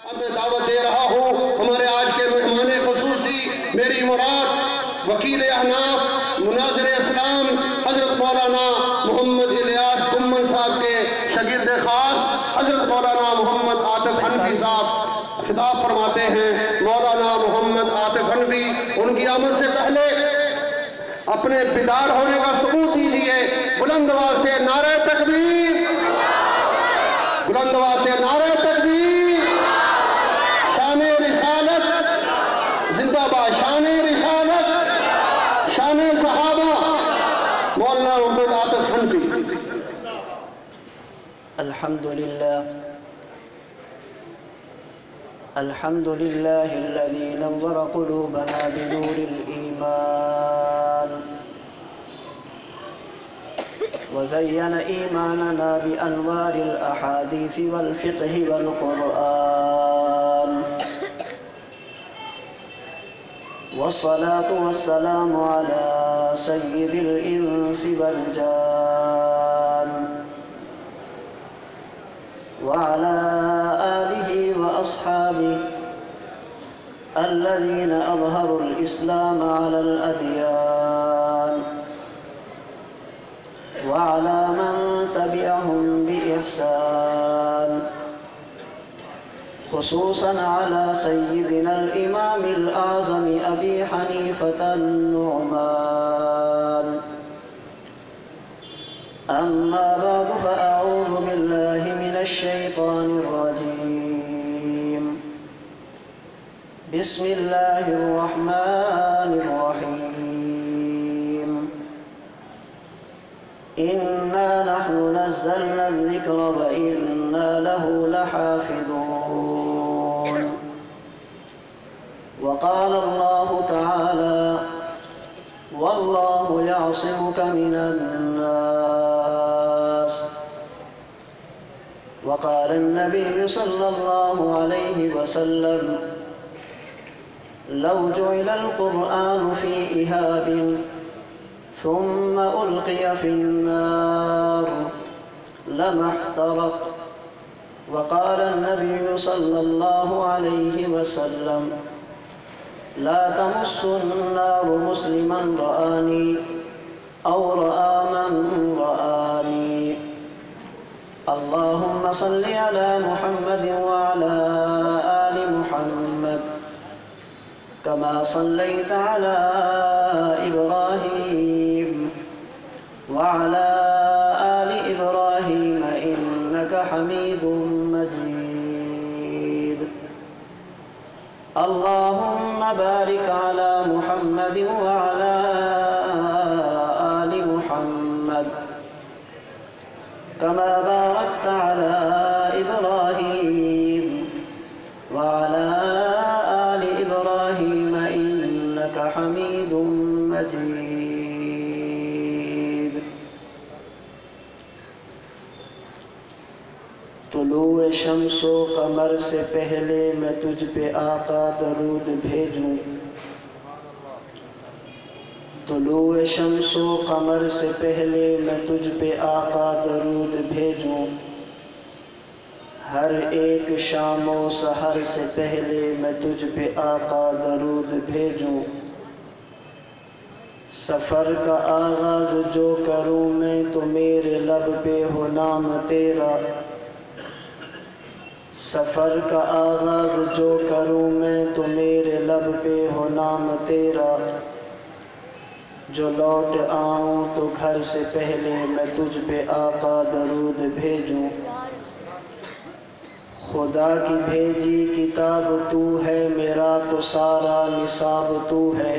اب میں دعوت دے رہا ہوں ہمارے آج کے مہمان خصوصی میری مراد وکیل احناف مناظر اسلام حضرت مولانا محمد الیاس کمن صاحب کے شاگرد خاص حضرت مولانا محمد عاطف حنفی صاحب خطاب فرماتے ہیں۔ مولانا محمد عاطف حنفی ان کی آمد سے پہلے اپنے بیدار ہونے کا ثبوت دیجیے۔ بلند آواز سے نعرہ تکبیر، بلند آواز سے نعرہ تکبیر، شان رسالت زندہ باد، شان رسالت، شان صحابہ، مولانا محمد عاطف حنفی۔ الحمد لله الذي نور قلوبنا بنور الإيمان وزين إيماننا بأنوار الأحاديث والفقه والقرآن، والصلاة والسلام على سيد الإنس والجان وعلى آله وأصحابه الذين أظهروا الإسلام على الأديان، وعلى من تبعهم بإحسان، خصوصا على سيدنا الإمام الأعظم أبي حنيفة النعمان. أما بعد فأعوذ بالله من الشيطان الرجيم. بسم الله الرحمن الرحيم. إنا نحن نزلنا الذكر وإنا له لحافظون. وقال الله تعالى: والله يعصمك من الناس. وقال النبي صلى الله عليه وسلم: لو جعل القرآن في إهاب ثم ألقي في النار لما احترق. وقال النبي صلى الله عليه وسلم: لا تمس النار مسلما رآني أو رأى من رآني. اللهم صل على محمد وعلى آل محمد كما صليت على إبراهيم وعلى آل إبراهيم إنك حميد مجيد. اللهم بارك على محمد وعلى آل محمد كما باركت على إبراهيم وعلى آل إبراهيم إنك حميد مجيد. طلوع شمس و قمر سے پہلے میں تجھ پہ آقا درود بھیجوں. طلوع شمس و قمر سے پہلے میں تجھ پہ آقا درود بھیجوں. ہر ایک شام و سحر سے پہلے میں تجھ پہ آقا درود بھیجوں. سفر کا آغاز جو کروں میں تو میرے لب پہ ہو نام تیرا. سفر کا آغاز جو کروں میں تو میرے لب پہ ہو نام تیرا. جو لوٹ آؤں تو گھر سے پہلے میں تجھ پہ آقا درود بھیجوں. خدا کی بھیجی کتاب تو ہے، میرا تو سارا نصاب تو ہے.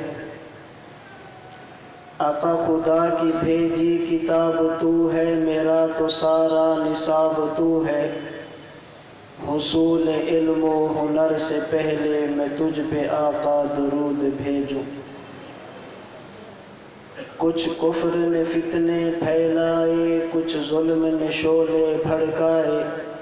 آقا خدا کی بھیجی کتاب تو ہے، میرا تو سارا نصاب تو ہے. حصول علم و ہنر سے پہلے میں تجھ پہ آقا درود بھیجوں. کچھ کفر نے فتنے پھیلائے، کچھ ظلم نے شعلے بھڑکائے.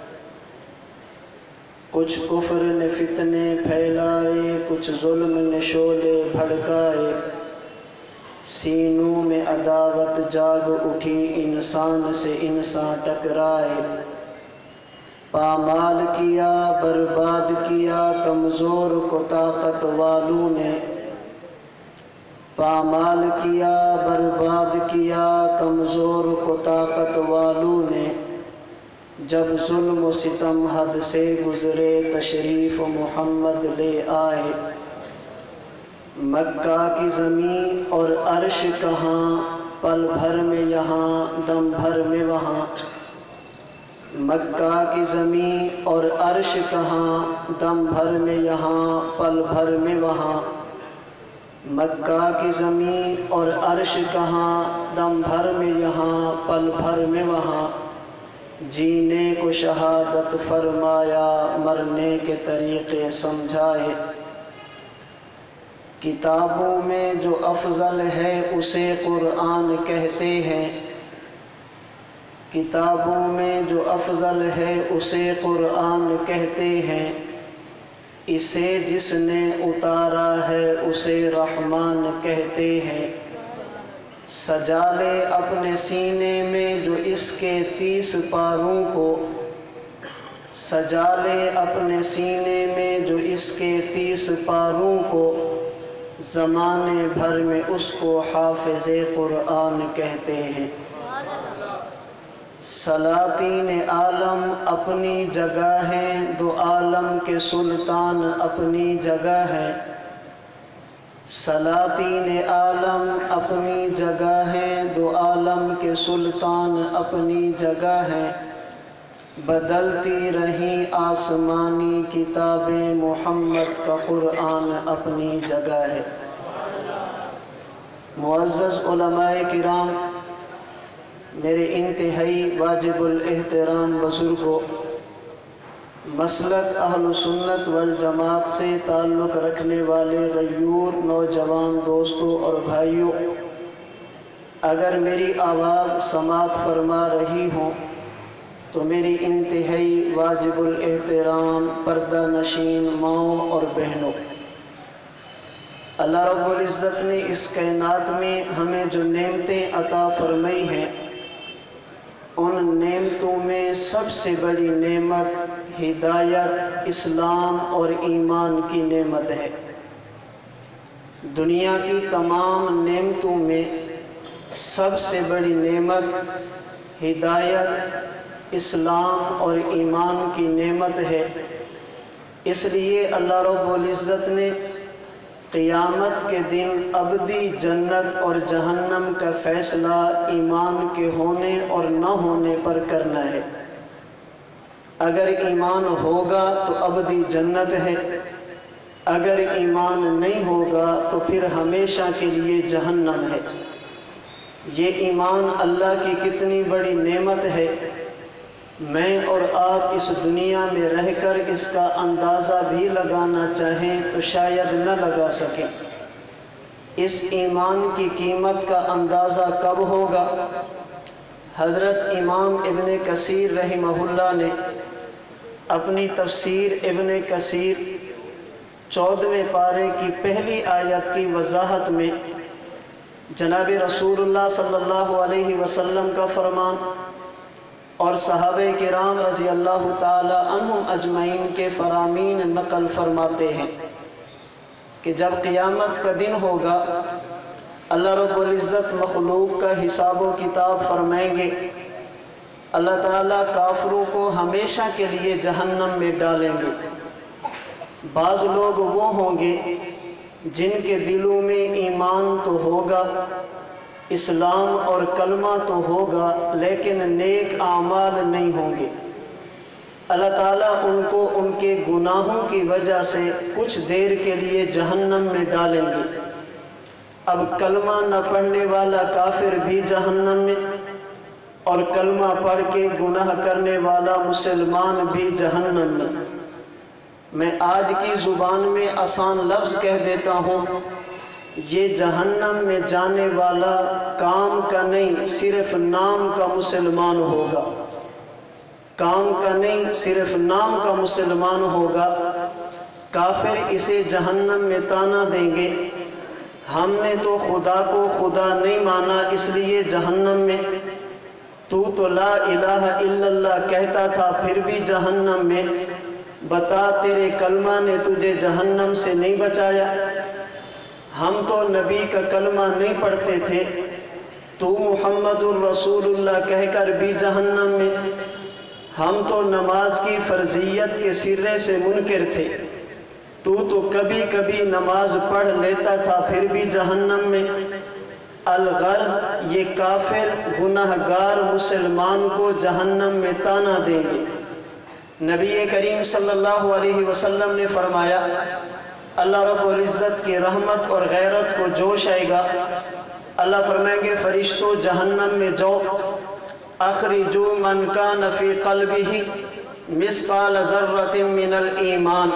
کچھ کفر نے فتنے پھیلائے، کچھ ظلم نے شعلے بھڑکائے. سینوں میں عداوت جاگ اٹھی، انسان سے انسان ٹکرائے. پامال کیا برباد کیا کمزور کو طاقت والوں نے، پامال کیا برباد کیا کمزور کو طاقت والوں نے، جب ظلم و ستم حد سے گزرے تشریف محمد لے آئے۔ مکہ کی زمین اور عرش کہاں، پل بھر میں یہاں دم بھر میں وہاں۔ مکہ کی زمین اور عرش کہاں، دم بھر میں یہاں پل بھر میں وہاں۔ مکہ کی زمین اور عرش کہاں، دم بھر میں یہاں پل بھر میں وہاں۔ جینے کو شہادت فرمایا، مرنے کے طریقے سمجھائے۔ کتابوں میں جو افضل ہے اسے قرآن کہتے ہیں، کتابوں میں جو افضل ہے اسے قرآن کہتے ہیں۔ اسے جس نے اتارا ہے اسے رحمان کہتے ہیں۔ سجا لے اپنے سینے میں جو اس کے 30 پاروں کو، سجا لے اپنے سینے میں جو اس کے 30 پاروں کو، زمانے بھر میں اس کو حافظ قرآن کہتے ہیں۔ سلاطین عالم اپنی جگہ ہیں، دو عالم کے سلطان اپنی جگہ ہیں۔ سلاطین عالم اپنی جگہ ہیں، دو عالم کے سلطان اپنی جگہ ہیں۔ بدلتی رہیں آسمانی کتابیں، محمد کا قرآن اپنی جگہ ہے۔ معزز علماء کرام، میرے انتہائی واجب الاحترام بزرگوں، مسلک اہل سنت والجماعت سے تعلق رکھنے والے غیور نوجوان دوستوں اور بھائیوں، اگر میری آواز سماعت فرما رہی ہوں تو میری انتہائی واجب الاحترام پردہ نشین ماؤں اور بہنوں، اللہ رب العزت نے اس کائنات میں ہمیں جو نعمتیں عطا فرمائی ہیں، ان نعمتوں میں سب سے بڑی نعمت ہدایت، اسلام اور ایمان کی نعمت ہے۔ دنیا کی تمام نعمتوں میں سب سے بڑی نعمت ہدایت، اسلام اور ایمان کی نعمت ہے۔ اس لیے اللہ رب العزت نے قیامت کے دن ابدی جنت اور جہنم کا فیصلہ ایمان کے ہونے اور نہ ہونے پر کرنا ہے۔ اگر ایمان ہوگا تو ابدی جنت ہے، اگر ایمان نہیں ہوگا تو پھر ہمیشہ کے لیے جہنم ہے۔ یہ ایمان اللہ کی کتنی بڑی نعمت ہے، میں اور آپ اس دنیا میں رہ کر اس کا اندازہ بھی لگانا چاہیں تو شاید نہ لگا سکیں۔ اس ایمان کی قیمت کا اندازہ کب ہوگا؟ حضرت امام ابن کثیر رحمہ اللہ نے اپنی تفسیر ابن کثیر 14ویں پارے کی پہلی آیت کی وضاحت میں جناب رسول اللہ صلی اللہ علیہ وسلم کا فرمان اور صحابہ کرام رضی اللہ تعالی عنہم اجمعین کے فرامین نقل فرماتے ہیں کہ جب قیامت کا دن ہوگا، اللہ رب العزت مخلوق کا حساب و کتاب فرمائیں گے۔ اللہ تعالیٰ کافروں کو ہمیشہ کے لیے جہنم میں ڈالیں گے۔ بعض لوگ وہ ہوں گے جن کے دلوں میں ایمان تو ہوگا، اسلام اور کلمہ تو ہوگا، لیکن نیک اعمال نہیں ہوں گے۔ اللہ تعالیٰ ان کو ان کے گناہوں کی وجہ سے کچھ دیر کے لیے جہنم میں ڈالیں گے۔ اب کلمہ نہ پڑھنے والا کافر بھی جہنم میں، اور کلمہ پڑھ کے گناہ کرنے والا مسلمان بھی جہنم میں۔ میں آج کی زبان میں آسان لفظ کہہ دیتا ہوں، یہ جہنم میں جانے والا کام کا نہیں صرف نام کا مسلمان ہوگا، کام کا نہیں صرف نام کا مسلمان ہوگا۔ کافر اسے جہنم میں تانا دیں گے، ہم نے تو خدا کو خدا نہیں مانا اس لیے جہنم میں، تو لا الہ الا اللہ کہتا تھا پھر بھی جہنم میں، بتا تیرے کلمہ نے تجھے جہنم سے نہیں بچایا؟ ہم تو نبی کا کلمہ نہیں پڑھتے تھے، تو محمد الرسول اللہ کہہ کر بھی جہنم میں؟ ہم تو نماز کی فرضیت کے سرے سے منکر تھے، تو کبھی کبھی نماز پڑھ لیتا تھا پھر بھی جہنم میں۔ الغرض یہ کافر گناہگار مسلمان کو جہنم میں تانا دیں گے۔ نبی کریم صلی اللہ علیہ وسلم نے فرمایا اللہ رب العزت کی رحمت اور غیرت کو جوش آئے گا۔ اللہ فرمائیں گے فرشتوں جہنم میں جاؤ، اخرجوا من کان فی قلبہ مثقال ذرۃ من الایمان،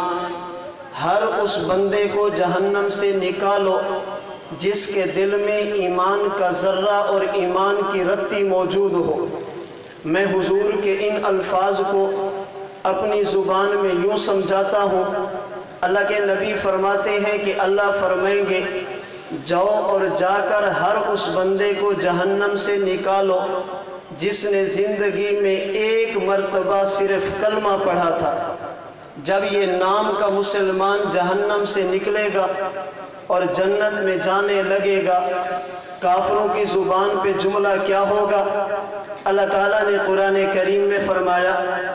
ہر اس بندے کو جہنم سے نکالو جس کے دل میں ایمان کا ذرہ اور ایمان کی رتی موجود ہو۔ میں حضور کے ان الفاظ کو اپنی زبان میں یوں سمجھاتا ہوں، اللہ کے نبی فرماتے ہیں کہ اللہ فرمائیں گے جاؤ اور جا کر ہر اس بندے کو جہنم سے نکالو جس نے زندگی میں ایک مرتبہ صرف کلمہ پڑھا تھا۔ جب یہ نام کا مسلمان جہنم سے نکلے گا اور جنت میں جانے لگے گا، کافروں کی زبان پہ جملہ کیا ہوگا؟ اللہ تعالیٰ نے قرآن کریم میں فرمایا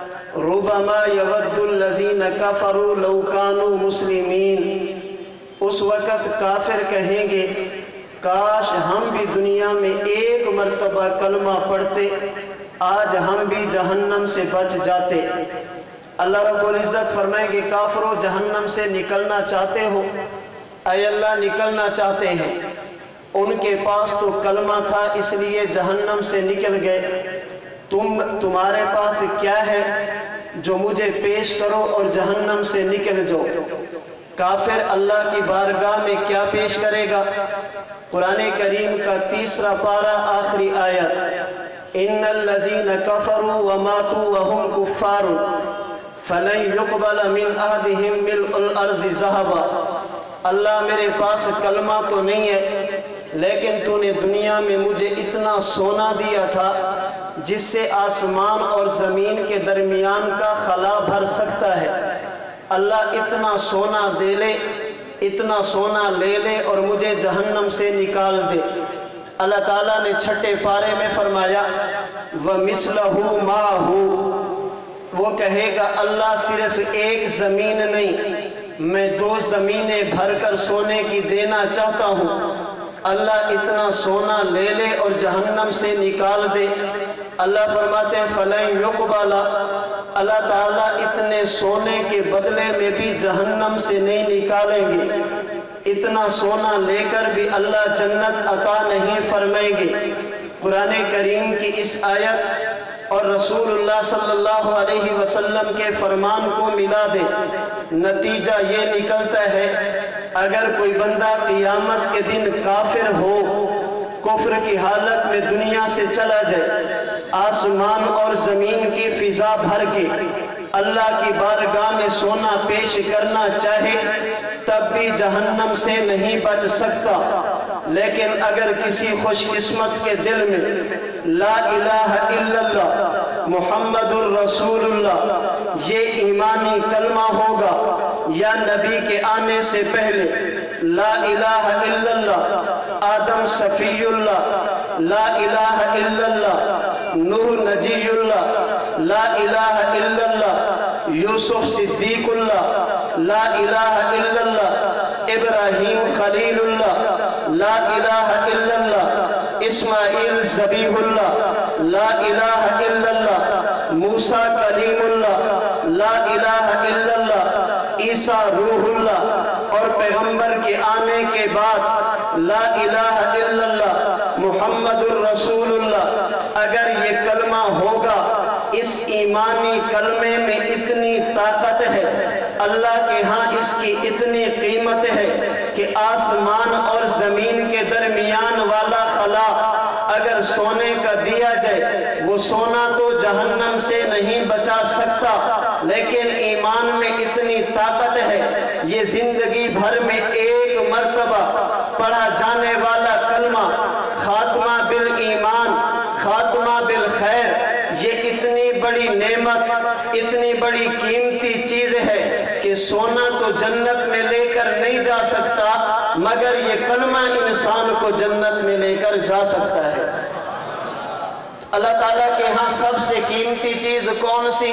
ربما یود الذین کفروا لو کانوا مسلمین، اس وقت کافر کہیں گے کاش ہم بھی دنیا میں ایک مرتبہ کلمہ پڑھتے، آج ہم بھی جہنم سے بچ جاتے۔ اللہ رب العزت فرمائیں گے کافروں جہنم سے نکلنا چاہتے ہو؟ اے اللہ نکلنا چاہتے ہیں۔ ان کے پاس تو کلمہ تھا اس لیے جہنم سے نکل گئے، تمہارے پاس کیا ہے جو مجھے پیش کرو اور جہنم سے نکل جاؤ۔ کافر اللہ کی بارگاہ میں کیا پیش کرے گا؟ قرآن کریم کا 3 پارہ آخری آیت ان الذین کفروا وماتوا وهم کفار فلن يقبل من احدهم ملء الارض ذهبا، اللہ میرے پاس کلمہ تو نہیں ہے لیکن تو نے دنیا میں مجھے اتنا سونا دیا تھا جس سے آسمان اور زمین کے درمیان کا خلا بھر سکتا ہے، اللہ اتنا سونا دے لے، اتنا سونا لے لے اور مجھے جہنم سے نکال دے۔ اللہ تعالیٰ نے 6 پارے میں فرمایا وَمِثْلَهُ مَعَهُ، وہ کہے گا اللہ صرف ایک زمین نہیں، میں 2 زمینیں بھر کر سونے کی دینا چاہتا ہوں۔ اللہ اتنا سونا لے لے اور جہنم سے نکال دے۔ اللہ فرماتے ہیں فَلَن يُقْبَلَ، اللہ تعالیٰ اتنے سونے کے بدلے میں بھی جہنم سے نہیں نکالیں گے، اتنا سونا لے کر بھی اللہ جنت عطا نہیں فرمائیں گے۔ قرآن کریم کی اس آیت اور رسول اللہ صلی اللہ علیہ وسلم کے فرمان کو ملا دے، نتیجہ یہ نکلتا ہے اگر کوئی بندہ قیامت کے دن کافر ہو، کفر کی حالت میں دنیا سے چلا جائے، آسمان اور زمین کی فضا بھر کے اللہ کی بارگاہ میں سونا پیش کرنا چاہے تب بھی جہنم سے نہیں بچ سکتا۔ لیکن اگر کسی خوش قسمت کے دل میں لا الہ الا اللہ محمد الرسول اللہ یہ ایمانی کلمہ ہوگا، یا نبی کے آنے سے پہلے لا الہ الا اللہ آدم صفی اللہ، لا الہ الا اللہ نوح نجی اللہ، لا الہ الا اللہ یوسف صدیق اللہ، لا الہ الا اللہ ابراہیم خلیل اللہ، لا الہ الا اللہ اسماعیل ذبیح اللہ، لا الہ الا اللہ موسیٰ کلیم اللہ، لا الہ الا اللہ عیسیٰ روح اللہ، اور پیغمبر کے آنے کے بعد لا الہ الا اللہ محمد الرسول اللہ۔ اگر یہ کلمہ ہوگا، اس ایمانی کلمے میں اتنی طاقت ہے، اللہ کے ہاں اس کی اتنی قیمت ہے کہ آسمان اور زمین کے درمیان والا خلا اگر سونے کا دیا جائے، وہ سونا تو جہنم سے نہیں بچا سکتا، لیکن ایمان میں اتنی طاقت ہے یہ زندگی بھر میں ایک مرتبہ پڑھا جانے والا کلمہ خاتمہ بالایمان، خاتمہ بالخیر یہ اتنی بڑی نعمت، اتنی بڑی قیمتی چیز ہے کہ سونا تو جنت میں لے کر نہیں جا سکتا، مگر یہ کلمہ انسان کو جنت میں لے کر جا سکتا ہے۔ اللہ تعالیٰ کے ہاں سب سے قیمتی چیز کون سی؟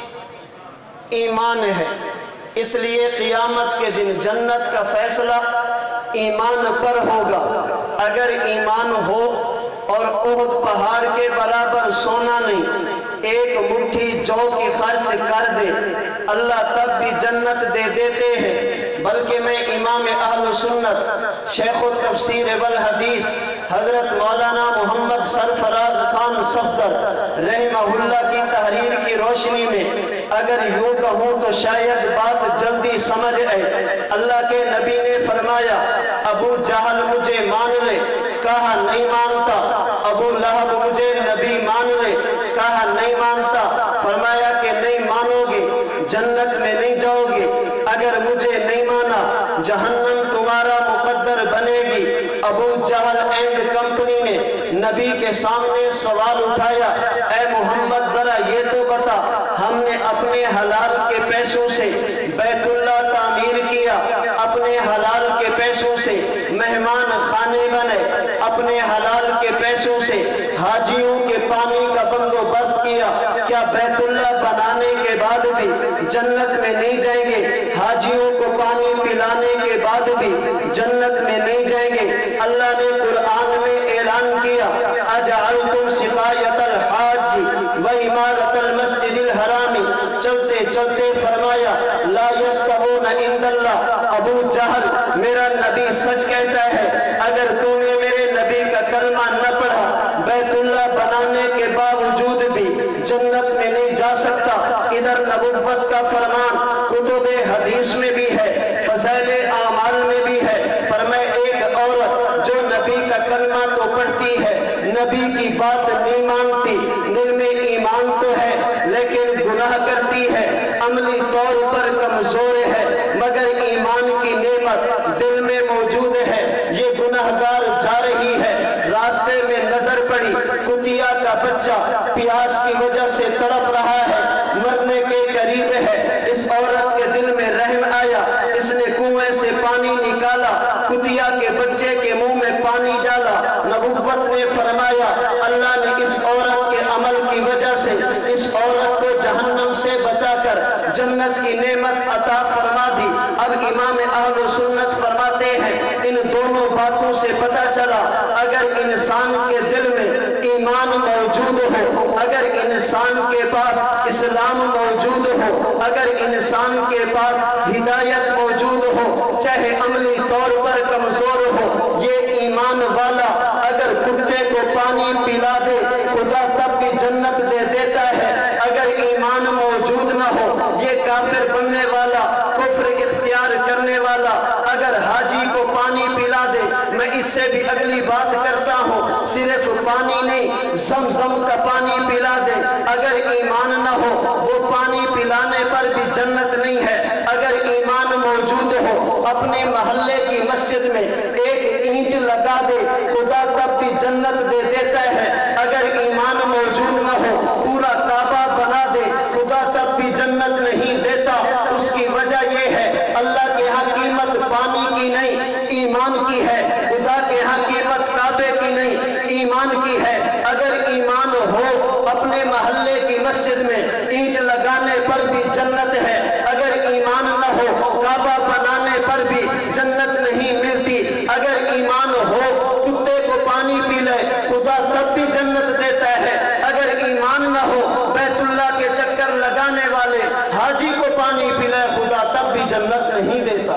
ایمان ہے۔ اس لیے قیامت کے دن جنت کا فیصلہ ایمان پر ہوگا۔ اگر ایمان ہو اور احد پہاڑ کے برابر سونا نہیں، ایک مٹھی جو کی خرچ کر دے، اللہ تب بھی جنت دے دیتے ہیں۔ بلکہ میں امام اہل سنت شیخ التفسیر والحدیث حضرت مولانا محمد سرفراز خان صفدر رحمہ اللہ کی تحریر کی روشنی میں اگر یوں کہوں تو شاید بات جلدی سمجھ آئے۔ اللہ کے نبی نے فرمایا ابو جہل مجھے مان لے، کہا نہیں مانتا۔ ابو لہب مجھے نبی مان لے، کہا نہیں مانتا۔ فرمایا کہ نہیں مانو گے جنت میں نہیں جاؤ گے، اگر مجھے نہیں مانا جہنم تمہارا مقدر بنے گی۔ ابو جہل اینڈ کمپنی نے نبی کے سامنے سوال اٹھایا، اے محمد ذرا یہ تو بتا، ہم نے اپنے حلال کے پیسوں سے بیت اللہ تعمیر کیا، اپنے حلال کے پیسوں سے مہمان خانے بنے، اپنے حلال کے پیسوں سے حاجیوں کے پانی کا بندوبست کیا، کیا بیت اللہ بنانے کے بعد بھی جنت میں نہیں جائیں گے؟ حاجیوں کو پانی پلانے کے بعد بھی جنت میں نہیں جائیں گے؟ اللہ نے قرآن میں اعلان کیا اجعلتم سقایۃ الحاج و عمارۃ المسجد الحرام، چلتے چلتے فرمایا لا یستوون عند اللہ۔ ابو جہل میرا نبی سچ کہتا ہے، اگر تو نے میرے نبی کا کلمہ نہ پڑھا، بیت اللہ بنانے کے باوجود بھی جنت میں نہیں جا سکتا۔ ادھر نبوت کا فرمان کتب حدیث میں بھی ہے، فضائل اعمال میں بھی ہے۔ فرمائے ایک عورت جو نبی کا کلمہ تو پڑھتی ہے، نبی کی بات نہیں مانتی، دل میں ایمان تو ہے لیکن گناہ کرتی ہے، عملی طور پر کمزور ہے، مگر ایمان کی نعمت دل میں موجود ہے، یہ گناہگار جا رہی ہے، راستے میں نظر پڑی کتیا کا بچہ پیاس کی وجہ سے تڑپ رہا ہے، مرنے کے قریب ہے۔ اس عورت کے دل میں رحم آیا، اس نے کنویں سے پانی نکالا، کتیا کے بچے کے منہ میں پانی ڈالا۔ نبوت نے فرمایا اللہ نے اس عورت کے عمل کی وجہ سے اس عورت کو جہنم سے بچا کر جنت کی نعمت عطا فرما دی۔ اب امام اہل سنت فرماتے ہیں ان دونوں باتوں سے پتہ چلا اگر انسان کے دل میں ایمان موجود ہو، اگر انسان کے پاس اسلام موجود ہو، اگر انسان کے پاس ہدایت موجود ہو، چاہے عملی طور پر کمزور ہو، یہ ایمان والا اگر کتے کو پانی پلا دے خدا تب بھی جنت دے دیتا ہے۔ اگر ایمان موجود نہ ہو، یہ کافر بننے والا، کفر اختیار کرنے والا اگر حاجی کو پانی پلا دے، میں اس سے بھی اگلی بات کرتا ہوں، صرف پانی نہیں زمزم کا پانی پلا دے، اگر ایمان نہ ہو وہ پانی پلانے پر بھی جنت نہیں ہے۔ اگر ایمان موجود ہو، اپنے محلے کی مسجد میں ایک اینٹ لگا دے خدا تب بھی جنت دے دیتا ہے۔ اگر ایمان موجود نہ ہو، پورا کعبہ بنا دے خدا تب بھی جنت نہیں دیتا۔ اس کی وجہ یہ ہے اللہ کے ہاں قیمت پانی کی نہیں ایمان کی ہے، خدا کے ہاں قیمت کعبے کی نہیں ایمان کی ہے۔ اگر ایمان ہو اپنے محلے کی مسجد میں اینٹ لگانے پر بھی جنت ہے، اگر ایمان نہ ہو کعبہ بنانے پر بھی جنت نہیں ملتی۔ اگر ایمان ہو کتے کو پانی پلائے خدا تب بھی جنت دیتا ہے، اگر ایمان نہ ہو بیت اللہ کے چکر لگانے والے حاجی کو پانی پلائے خدا تب بھی جنت نہیں دیتا۔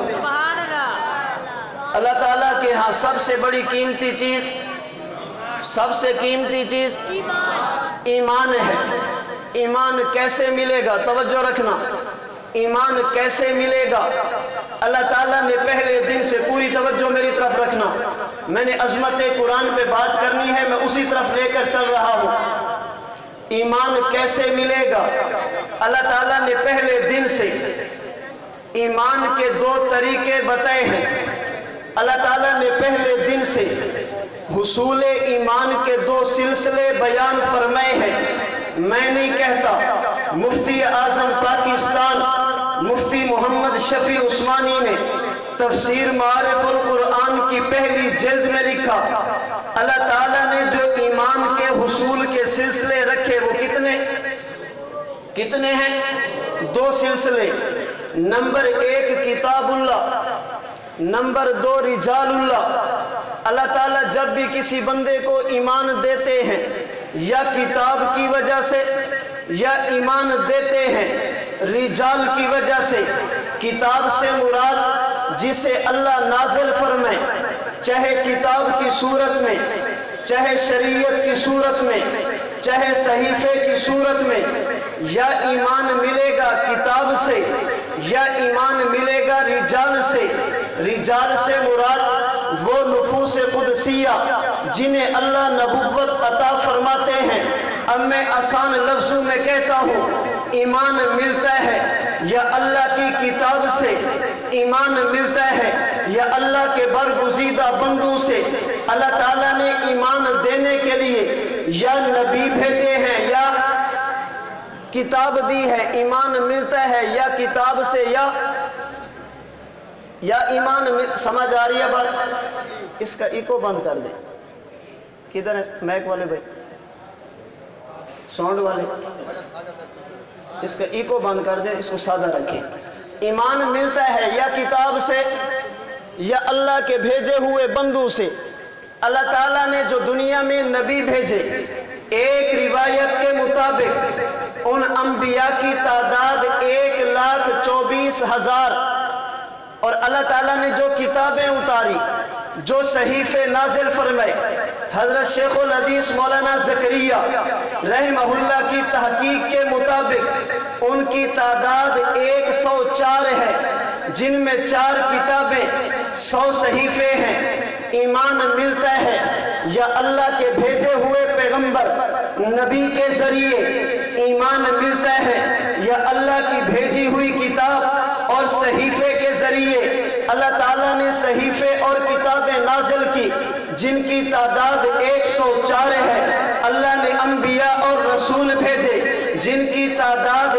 اللہ تعالیٰ کے ہاں سب سے بڑی قیمتی چیز، سب سے قیمتی چیز ایمان ہے۔ ایمان کیسے ملے گا؟ توجہ رکھنا، ایمان کیسے ملے گا؟ اللہ تعالیٰ نے پہلے دن سے، پوری توجہ میری طرف رکھنا، میں نے عظمت قرآن پہ بات کرنی ہے، میں اسی طرف لے کر چل رہا ہوں۔ ایمان کیسے ملے گا؟ اللہ تعالیٰ نے پہلے دن سے ایمان کے دو طریقے بتائے ہیں۔ اللہ تعالیٰ نے پہلے دن سے حصول ایمان کے 2 سلسلے بیان فرمائے ہیں۔ میں نہیں کہتا، مفتی اعظم پاکستان مفتی محمد شفیع عثمانی نے تفسیر معارف القرآن کی پہلی جلد میں لکھا، اللہ تعالیٰ نے جو ایمان کے حصول کے سلسلے رکھے وہ کتنے ہیں؟ 2 سلسلے۔ نمبر 1 کتاب اللہ، نمبر 2 رجال اللہ۔ اللہ تعالیٰ جب بھی کسی بندے کو ایمان دیتے ہیں یا کتاب کی وجہ سے یا ایمان دیتے ہیں رجال کی وجہ سے۔ کتاب سے مراد جسے اللہ نازل فرمائے، چاہے کتاب کی صورت میں، چاہے شریعت کی صورت میں، چاہے صحیفے کی صورت میں، یا ایمان ملے گا کتاب سے یا ایمان ملے گا رجال سے۔ رجال سے مراد وہ نفوس قدسیہ جنہیں اللہ نبوت عطا فرماتے ہیں۔ اب میں آسان لفظوں میں کہتا ہوں، ایمان ملتا ہے یا اللہ کی کتاب سے، ایمان ملتا ہے یا اللہ کے برگزیدہ بندوں سے۔ اللہ تعالیٰ نے ایمان دینے کے لیے یا نبی بھیجے ہیں یا کتاب دی ہے۔ ایمان ملتا ہے یا کتاب سے یا ایمان سمجھ آ رہی ہے بات؟ اس کا ایکو بند کر دیں۔ کدھر ہے میک والے بھائی، ساؤنڈ والے؟ اس کا ایکو بند کر دیں، اس کو سادہ رکھیں۔ ایمان ملتا ہے یا کتاب سے یا اللہ کے بھیجے ہوئے بندوں سے۔ اللہ تعالیٰ نے جو دنیا میں نبی بھیجے، ایک روایت کے مطابق ان انبیاء کی تعداد 1,24,000، اور اللہ تعالیٰ نے جو کتابیں اتاری، جو صحیفے نازل فرمائے، حضرت شیخ الحدیث مولانا زکریا رحمہ اللہ کی تحقیق کے مطابق ان کی تعداد 104 ہے، جن میں 4 کتابیں 100 صحیفے ہیں۔ ایمان ملتا ہے یا اللہ کے بھیجے ہوئے پیغمبر نبی کے ذریعے، ایمان ملتا ہے یا اللہ کی بھیجی ہوئی کتاب اور صحیفے کے ذریعے۔ اللہ تعالیٰ نے صحیفے اور کتابیں نازل کی جن کی تعداد 104 ہے۔ اللہ نے انبیاء اور رسول بھیجے جن کی تعداد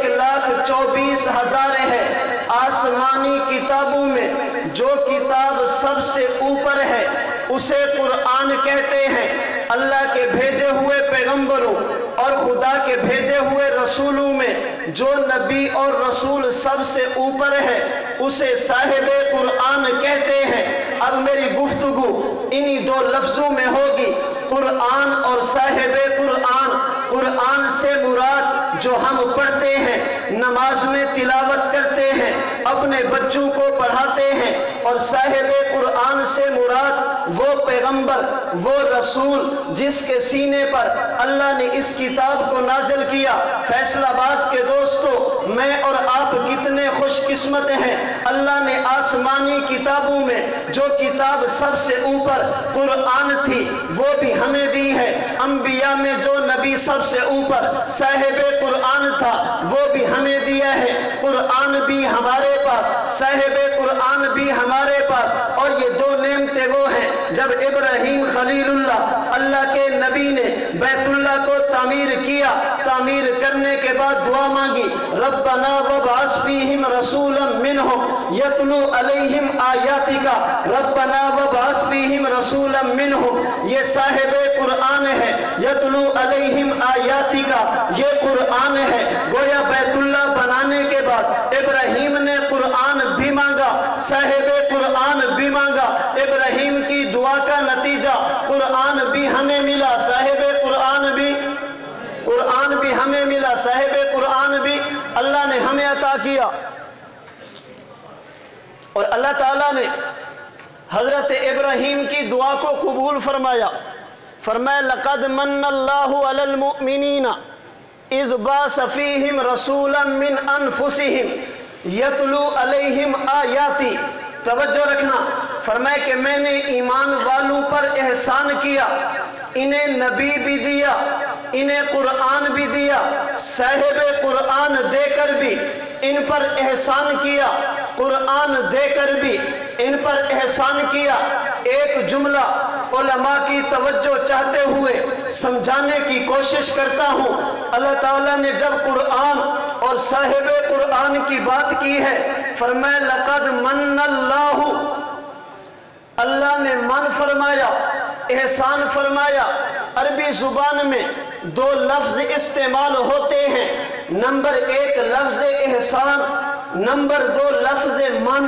1,24,000 ہے۔ آسمانی کتابوں میں جو کتاب سب سے اوپر ہے اسے قرآن کہتے ہیں۔ اللہ کے بھیجے ہوئے پیغمبروں اور خدا کے بھیجے ہوئے رسولوں میں جو نبی اور رسول سب سے اوپر ہے اسے صاحب قرآن کہتے ہیں۔ اب میری گفتگو انہی 2 لفظوں میں ہوگی، قرآن اور صاحب قرآن۔ قرآن سے مراد جو ہم پڑھتے ہیں، نماز میں تلاوت کرتے ہیں، اپنے بچوں کو پڑھاتے ہیں، اور صاحب قرآن سے مراد وہ پیغمبر، وہ رسول جس کے سینے پر اللہ نے اس کتاب کو نازل کیا۔ فیصل آباد کے دوستو، میں اور آپ کتنے خوش قسمت ہیں، اللہ نے آسمانی کتابوں میں جو کتاب سب سے اوپر قرآن تھی وہ بھی ہمیں دی ہے۔ انبیاء میں جو نبی سب سے اوپر صاحب قرآن تھا وہ بھی ہمیں دیا ہے۔ قرآن بھی ہمارے پاس، صاحب قرآن بھی ہمارے پاس، اور یہ 2 نعمتیں وہ ہیں۔ جب ابراہیم خلیل اللہ کے نبی نے بیت اللہ کو تعمیر کیا، تعمیر کرنے کے بعد دعا مانگی، ربنا وابعث فیہم رسولا منہم یتلو علیہم آیاتک، ربنا وابعث فیہم رسولا منہم، یہ صاحب قرآن ہے۔ یتلو علیہم آیاتک، یہ قرآن ہے۔ گویا بیت اللہ بنانے کے بعد ابراہیم نے قرآن بھی مانگا، صاحب قرآن بھی مانگا۔ ابراہیم کی دعا کا نتیجہ قرآن بھی ہمیں ملا، صاحب قرآن بھی ہمیں ملا، صاحب قرآن بھی اللہ نے ہمیں عطا کیا۔ اور اللہ تعالیٰ نے حضرت ابراہیم کی دعا کو قبول فرمایا۔ فرمایا لقد من اللہ علی المؤمنین اذ بعث فیہم رسولا من انفسہم یتلو علیہم آیاتی۔ توجہ رکھنا، فرمایا کہ میں نے ایمان والوں پر احسان کیا، انہیں نبی بھی دیا، انہیں قرآن بھی دیا، صاحب قرآن دے کر بھی ان پر احسان کیا، قرآن دے کر بھی ان پر احسان کیا۔ ایک جملہ علماء کی توجہ چاہتے ہوئے سمجھانے کی کوشش کرتا ہوں۔ اللہ تعالیٰ نے جب قرآن اور صاحب قرآن کی بات کی ہے، فرمایا لقد من اللہ، اللہ نے من فرمایا، احسان فرمایا۔ عربی زبان میں دو لفظ استعمال ہوتے ہیں، نمبر ایک لفظ احسان، نمبر دو لفظ من۔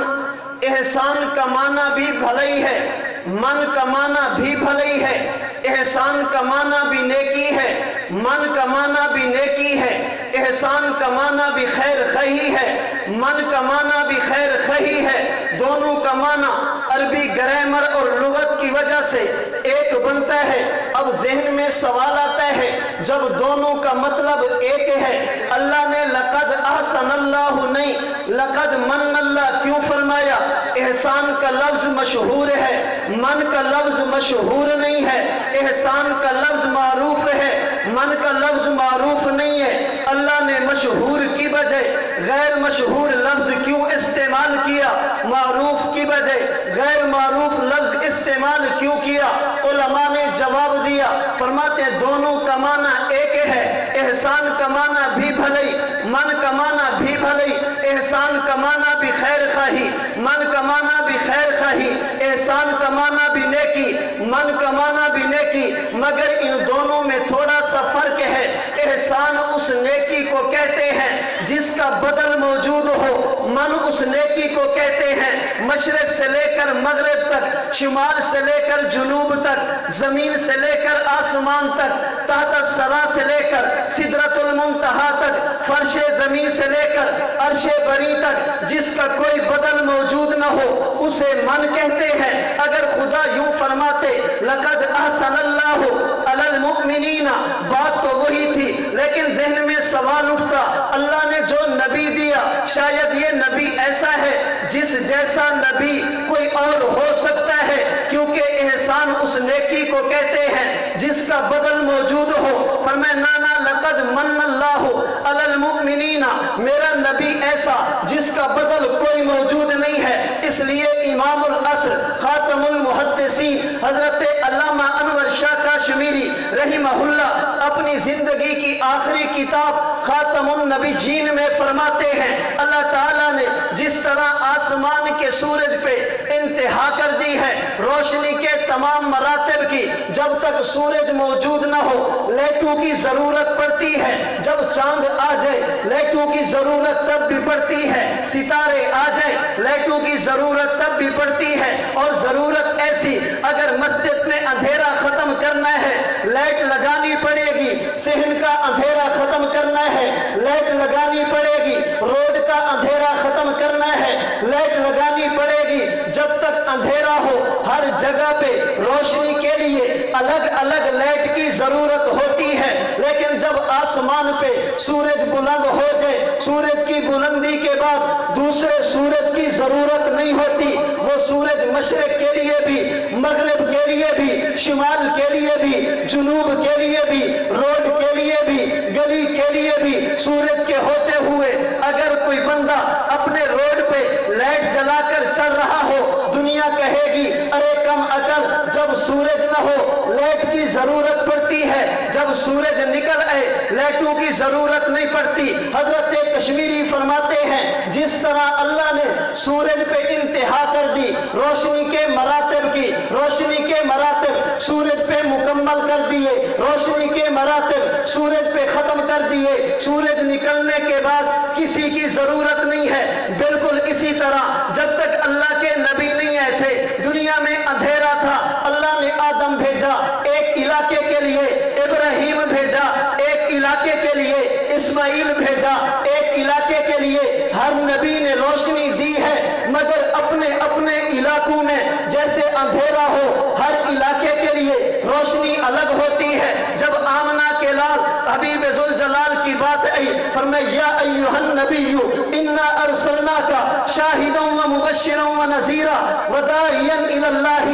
احسان کا معنی بھی بھلائی ہے، من کا معنی بھی بھلائی ہے، احسان کا معنی بھی نیکی ہے، من کا معنی بھی نیکی ہے، احسان کا معنی بھی خیر خواہی ہے، من کا معنی بھی خیر خواہی ہے۔ دونوں کا معنی عربی گرامر اور لغت کی وجہ سے ایک بنتا ہے۔ اب ذہن میں سوال آتا ہے، جب دونوں کا مطلب ایک ہے، اللہ نے لقد احسن اللہ نہیں لقد من اللہ کیوں فرمایا؟ احسان کا لفظ مشہور ہے، من کا لفظ مشہور نہیں ہے، احسان کا لفظ معروف ہے، من کا لفظ معروف نہیں ہے۔ اللہ نے مشہور کی بجائے غیر مشہور لفظ کیوں استعمال کیا؟ معروف کی بجائے غیر معروف لفظ استعمال کیوں کیا؟ علماء نے جواب دیا، فرماتے ہیں دونوں کا معنی ایک ہے۔ احسان کا معنی بھی بھلائی، من کا معنی بھی بھلائی، احسان کا معنی بھی خیر خواہی، من کا معنی بھی خیر خواہی، احسان کا معنی بھی نیکی، من کا معنی بھی نیکی، مگر ان دونوں میں تھوڑا سا فرق ہے۔ احسان اس نیکی کو کہتے ہیں جس کا بدل موجود ہو، من اس نیکی کو کہتے ہیں مشرق سے لے کر مغرب تک، شمال سے لے کر جنوب تک، زمین سے لے کر آسمان تک، تحت الثری سے لے کر سدرۃ المنتہا تک، فرش زمین سے لے کر عرش بری تک، جس کا کوئی بدل موجود نہ ہو اسے من کہتے ہیں۔ اگر خدا یوں فرماتے لقد احسن اللہ علی المؤمنین، بات تو وہی تھی، لیکن ذہن میں سوال اٹھتا اللہ نے جو نبی دیا شاید یہ نبی ایسا ہے جس جیسا نبی کوئی اور ہو سکتا ہے، کیونکہ احسان اس نیکی کو کہتے ہیں جس کا بدل موجود ہو۔ فرمایا نانا لقد من اللہ علی المؤمنین، میرا نبی ایسا جس کا بدل کوئی موجود نہیں ہے۔ اس لیے امام العصر خاتم المحدثین حضرت علامہ انور شاہ کاشمیری رحمہ اللہ اپنی زندگی کی آخری کتاب خاتم النبیین میں فرماتے ہیں اللہ تعالیٰ نے جس طرح آسمان کے سورج پہ انتہا کر دی ہے روشنی کے تمام مراتب کی، جب تک سورج موجود نہ ہو لائٹوں کی ضرورت پڑتی ہے، جب چاند آ جائے لائٹوں کی ضرورت تب بھی پڑتی ہے، ستارے آ جائے لائٹوں کی ضرورت تب بھی پڑتی ہے، اور ضرورت ایسی اگر مسجد میں اندھیرا ختم کرنا ہے لائٹ لگانی پڑے گی، صحن کا اندھیرا ختم کرنا ہے لائٹ لگانی پڑے گی، روڈ کا اندھیرا ختم کرنا ہے لائٹ لگانی پڑے گی۔ جب تک اندھیرا ہو ہر جگہ پہ روشنی کے لیے الگ الگ لائٹ کی ضرورت ہوتی ہے، لیکن جب آسمان پہ سورج بلند ہو جائے سورج کی بلندی کے بعد دوسرے سورج کی ضرورت نہیں ہوتی، وہ سورج مشرق کے لیے بھی، مغرب کے لیے بھی، شمال کے لیے بھی، جنوب کے لیے بھی، روڈ کے لیے بھی، گلی کے لیے بھی، سورج کے ہوتے ہوئے اگر کوئی بندہ اپنے روڈ پہ لائٹ جلا کر چل رہا ہو دنیا کہے گی ارے کم عقل، جب سورج نہ ہو لائٹ کی ضرورت پڑتی ہے، جب سورج نکل آئے لائٹوں کی ضرورت نہیں پڑتی۔ حضرت کشمیری فرماتے ہیں جس طرح اللہ نے سورج پہ انتہا کر دی روشنی کے مراتب کی، روشنی کے مراتب سورج پہ مکمل کر دیے، روشنی کے مراتب سورج پہ ختم کر دیے، سورج نکلنے کے بعد کسی کی ضرورت نہیں ہے۔ بالکل اسی طرح جب تک اللہ کے نبی نہیں آئے تھے دنیا میں اندھیرا تھا، اللہ نے آدم بھیجا ایک علاقے کے لیے، ابراہیم بھیجا ایک علاقے کے لیے، اسماعیل بھیجا ایک علاقے کے لیے، ہر نبی نے روشنی دی ہے، مگر اپنے اپنے علاقوں میں جیسے اندھیرا ہو ہر علاقے کے لیے روشنی الگ ہوتی ہے۔ جب آمنہ کے لال حبیب ذوالجلال کی بات آئی فرمایا یا ایھا النبی انا ارسلناک شاہدا ومبشرا ونذیرا وداعیا الی اللہ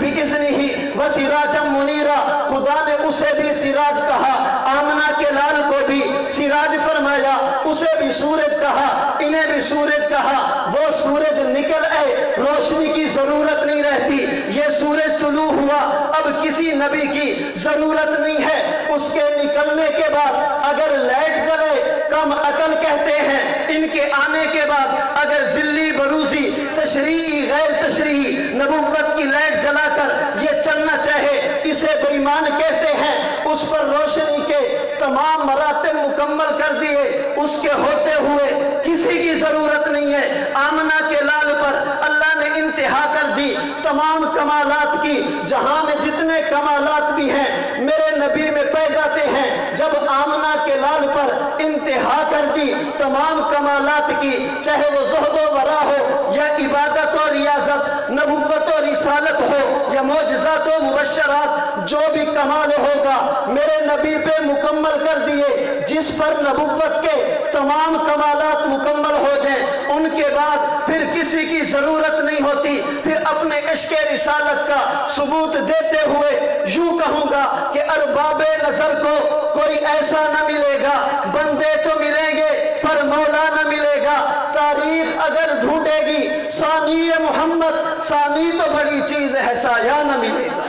باذنہ وسراجا منیرا، خدا نے اسے بھی سراج کہا، آمنہ کے لال کو بھی سراج فرمایا، اسے بھی سورج کہا، انہیں بھی سورج کہا۔ وہ سورج نکل آئے روشنی کی ضرورت نہیں رہتی، یہ سورج طلوع ہوا اب اب کسی نبی کی ضرورت نہیں ہے۔ اس کے نکلنے کے بعد اگر لائٹ جلے کم عقل کہتے ہیں، ان کے آنے کے بعد اگر ذلی بروزی تشریعی غیر تشریعی نبوت کی لائٹ جلا کر یہ چلنا چاہے، اسے بے ایمان کہتے ہیں۔ اس پر روشنی کے تمام مراتب مکمل کر دیے، اس کے ہوتے ہوئے کسی کی ضرورت نہیں ہے۔ آمنہ کے لال پر اللہ نے انتہا کر دی تمام کمالات کی، جہاں میں جتنے کمالات بھی ہیں میرے نبی میں پائے جاتے ہیں۔ جب آمنہ کے لال پر انتہا کر دی تمام کمالات کی، چاہے وہ زہد و ورا ہو یا عبادت و ریاضت، نبوت و رسالت ہو یا معجزات و مبشرات، جو بھی کمال ہوگا میرے نبی پہ مکمل کر دیے۔ جس پر نبوت کے تمام کمالات مکمل ہو جائیں، ان کے بعد پھر کسی کی ضرورت نہیں ہوتی۔ پھر اپنے عشق رسالت کا ثبوت دیتے ہوئے یوں کہوں گا کہ ارباب نظر کو کوئی ایسا نہ ملے گا، بندے تو ملیں گے پر مولا نہ ملے گا۔ تاریخ اگر ڈھونڈے گی ثانی محمد، ثانی تو بڑی چیز ہے، سایہ نہ ملے گا۔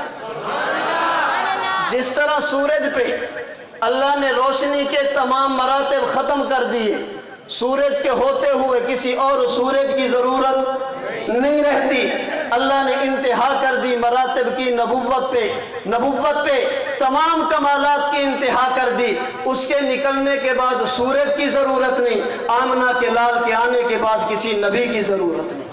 جس طرح سورج پہ اللہ نے روشنی کے تمام مراتب ختم کر دیے، سورج کے ہوتے ہوئے کسی اور سورج کی ضرورت نہیں رہتی۔ اللہ نے انتہا کر دی مراتب کی نبوت پہ تمام کمالات کی انتہا کر دی۔ اس کے نکلنے کے بعد سورج کی ضرورت نہیں، آمنہ کے لال کے آنے کے بعد کسی نبی کی ضرورت نہیں۔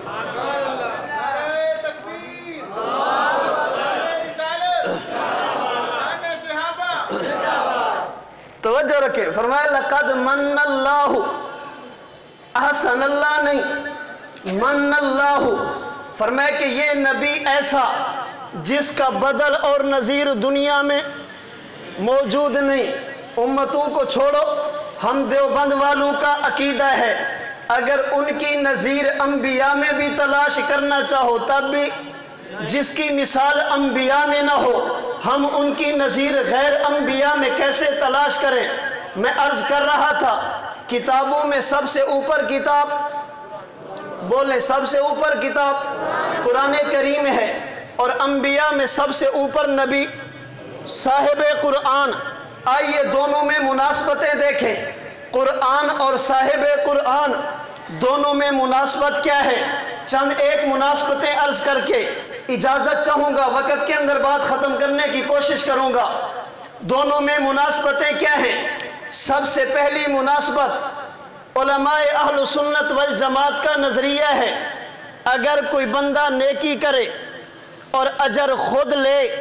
توجہ رکھے، فرمایا لقد من اللہ، احسن اللہ نہیں، من اللہ، فرمایا کہ یہ نبی ایسا جس کا بدل اور نظیر دنیا میں موجود نہیں۔ امتوں کو چھوڑو، ہم دیوبند والوں کا عقیدہ ہے اگر ان کی نظیر انبیاء میں بھی تلاش کرنا چاہو تب بھی جس کی مثال انبیاء میں نہ ہو، ہم ان کی نظیر غیر انبیاء میں کیسے تلاش کریں؟ میں عرض کر رہا تھا کتابوں میں سب سے اوپر کتاب، بولے سب سے اوپر کتاب قرآن کریم ہے، اور انبیاء میں سب سے اوپر نبی صاحب قرآن۔ آئیے دونوں میں مناسبتیں دیکھیں، قرآن اور صاحب قرآن دونوں میں مناسبت کیا ہے؟ چند ایک مناسبتیں عرض کر کے اجازت چاہوں گا، وقت کے اندر بات ختم کرنے کی کوشش کروں گا۔ دونوں میں مناسبتیں کیا ہیں؟ سب سے پہلی مناسبت علماء اہل سنت والجماعت کا نظریہ ہے، اگر کوئی بندہ نیکی کرے اور اجر خود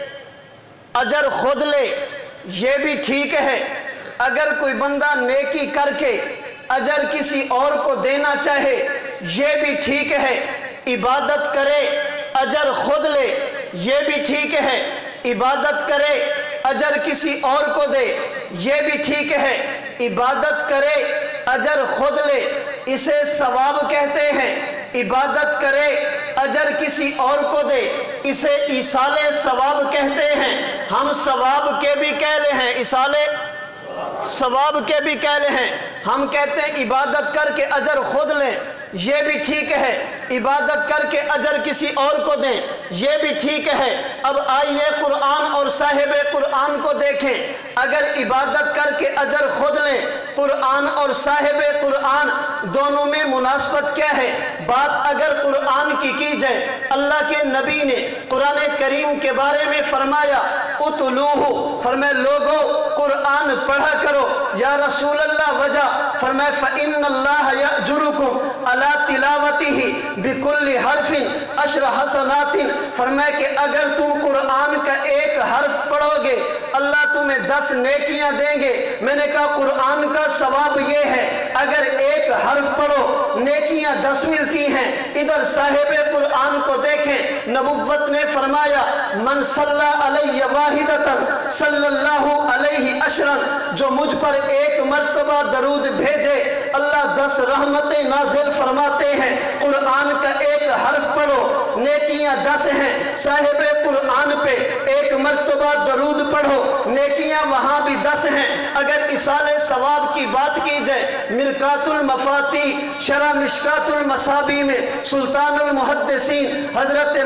لے یہ بھی ٹھیک ہے۔ اگر کوئی بندہ نیکی کر کے اجر کسی اور کو دینا چاہے یہ بھی ٹھیک ہے۔ عبادت کرے اجر خود لے یہ بھی ٹھیک ہے۔ عبادت کرے اجر کسی اور کو دے یہ بھی ٹھیک ہے۔ عبادت کرے اجر خود لے اسے ثواب کہتے ہیں۔ عبادت کرے اجر کسی اور کو دے اسے ایصال ثواب کہتے ہیں۔ ہم ثواب کے بھی کہلے ہیں، ایصال ثواب کے بھی کہلے ہیں۔ ہم کہتے ہیں عبادت کر کے اجر خود لیں یہ بھی ٹھیک ہے، عبادت کر کے اجر کسی اور کو دیں یہ بھی ٹھیک ہے۔ اب آئیے قرآن اور صاحب قرآن کو دیکھیں، اگر عبادت کر کے اجر خود لیں، قرآن اور صاحب قرآن دونوں میں مناسبت کیا ہے؟ بات اگر قرآن کی جائے، اللہ کے نبی نے قرآن کریم کے بارے میں فرمایا اتلوہ، فرمائے لوگو قرآن پڑھا کرو۔ یا رسول اللہ وجہ فرمائے فإن اللہ یأجرکم علی تلاوتہ بکل حرف 10 حسنات، فرمائے کہ اگر تم قرآن کا ایک حرف پڑھو گے اللہ تمہیں 10 نیکیاں دیں گے۔ میں نے کہا قرآن کا ثواب یہ ہے اگر ایک حرف پڑھو نیکیاں 10 ملتی ہیں۔ ادھر صاحب قرآن کو دیکھیں، نبوت نے فرمایا من صلی علیہ واحدۃ صلی اللہ علیہ عشرا، جو مجھ پر ایک مرتبہ درود بھیجے اللہ 10 رحمتیں نازل فرماتے ہیں۔ قرآن کا ایک حرف پڑھو نیکیاں 10 ہیں، صاحب قرآن پہ ایک مرتبہ درود پڑھو نیکیاں وہاں بھی 10 ہیں۔ اگر ایصال ثواب کی بات کی جائے، مرکات المفاتیح شرح مشکات المصابیح میں سلطان المحدثین حضرت ملا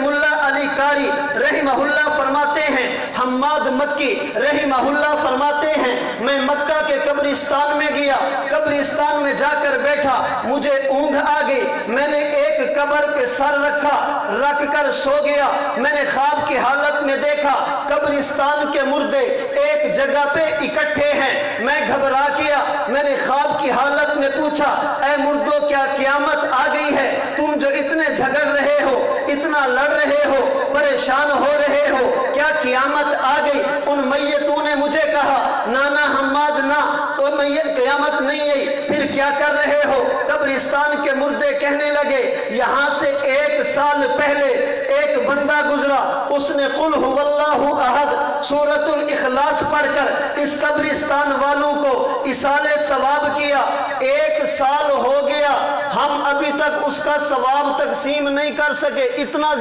علی قاری رحمہullah فرماتے ہیں، حماد مکی رحمہullah فرماتے ہیں میں مکہ کے قبرستان میں گیا، قبرستان میں جا کر بیٹھا، مجھے اونگ آ گئی، میں نے ایک قبر پہ سر رکھ کر سو گیا، میں نے خواب کی حالت میں دیکھا قبرستان کے مردے ایک جگہ پہ اکٹھے ہیں، میں گھبرا گیا، میں نے خواب کی حالت میں پوچھا اے مردوں کیا قیامت آ گئی ہے؟ تم جو اتنے جھگڑ رہے ہو، اتنا لڑ رہے ہو، پریشان ہو رہے ہو، کیا قیامت آ گئی؟ ان میتوں نے مجھے کہا نانا حماد نہ، تو قیامت نہیں آئی، پھر کیا کر رہے ہو؟ قبرستان کے مردے کہنے لگے یہاں سے 1 سال پہلے ایک بندہ گزرا، اس نے قل هو اللہ احد سورۃ الاخلاص پڑھ کر اس قبرستان والوں کو ایصال ثواب کیا، 1 سال ہو گیا، ہم ابھی تک اس کا ثواب تقسیم نہیں کر سکے، اتنا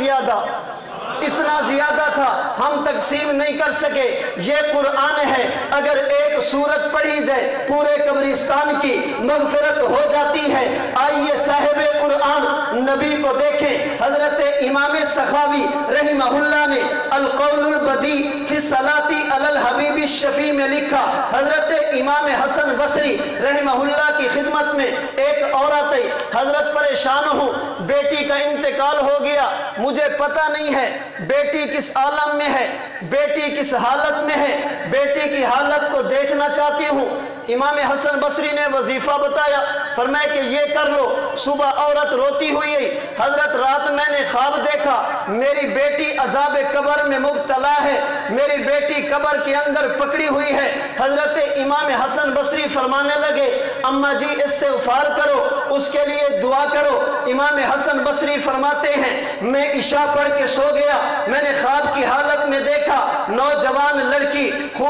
زیادہ تھا، ہم تقسیم نہیں کر سکے۔ یہ قرآن ہے، اگر ایک سورت پڑھی جائے پورے قبرستان کی مغفرت ہو جاتی ہے۔ آئیے صاحب قرآن نبی کو دیکھیں، حضرت امام سخاوی رحمہullah نے القول البدیع فی الصلاۃ علی الحبیب الشفیع میں لکھا، حضرت امام حسن بصری رحمہullah کی خدمت میں ایک عورت ہے، حضرت پریشان ہوں، بیٹی کا انتقال ہو گیا، مجھے پتہ نہیں ہے بیٹی کس عالم میں ہے، بیٹی کس حالت میں ہے، بیٹی کی حالت کو دیکھنا چاہتی ہوں۔ امام حسن بصری نے وظیفہ بتایا، فرمایا کہ یہ کر لو۔ صبح عورت روتی ہوئی ہے، حضرت رات میں نے خواب دیکھا میری بیٹی عذاب قبر میں مبتلا ہے، میری بیٹی قبر کے اندر پکڑی ہوئی ہے۔ حضرت امام حسن بصری فرمانے لگے اماں جی استغفار کرو، اس کے لیے دعا کرو۔ امام حسن بصری فرماتے ہیں میں عشاء پڑھ کے سو گیا، میں نے خواب کی حالت میں دیکھا نوجوان لڑکی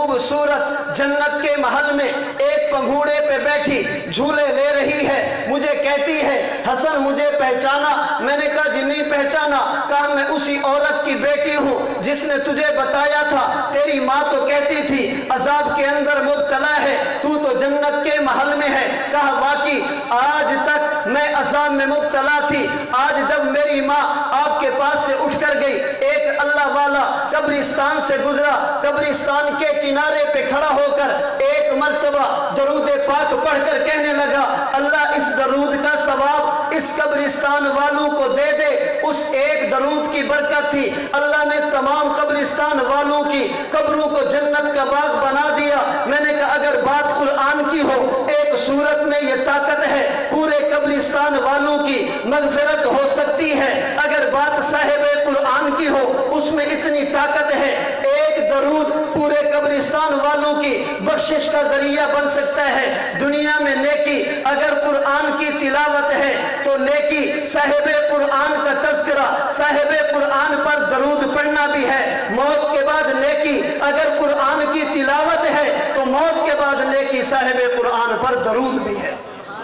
خوبصورت جنت کے محل میں ایک پنگھوڑے پہ بیٹھی جھولے لے رہی ہے، مجھے کہتی ہے حسن مجھے پہچانا؟ میں نے کہا جی نہیں پہچانا۔ کہا میں اسی عورت کی بیٹی ہوں جس نے تجھے بتایا تھا، تیری ماں تو کہتی تھی عذاب کے اندر مبتلا ہے، تو جنت کے محل میں ہے۔ کہا واقعی آج تک میں عذاب میں مبتلا تھی، آج جب میری ماں آپ کے پاس سے اٹھ کر گئی، ایک اللہ والا قبرستان سے گزرا، قبرستان کے کنارے پہ کھڑا ہو کر ایک مرتبہ درود پاک پڑھ کر کہنے لگا اللہ اس درود کا ثواب اس قبرستان والوں کو دے دے۔ اس ایک درود کی برکت تھی، اللہ نے تمام قبرستان والوں کی قبروں کو جنت کا باغ بنا دیا۔ میں نے کہا اگر بات قرآن کی ہو، ایک سورت میں یہ طاقت ہے، پورے قبرستان والوں کی مغفرت ہو سکتی ہے۔ اگر بات صاحب قرآن کی ہو، اس میں اتنی طاقت ہے، ایک درود پورے قبرستان والوں کی بخشش کا ذریعہ بن سکتا ہے۔ دنیا میں نیکی اگر قرآن کی تلاوت ہے تو نیکی صاحب قرآن کا تذکرہ، صاحب قرآن پر درود پڑھنا بھی ہے۔ موت کے بعد نیکی اگر قرآن کی تلاوت ہے تو موت کے بعد نیکی صاحب قرآن پر درود بھی ہے۔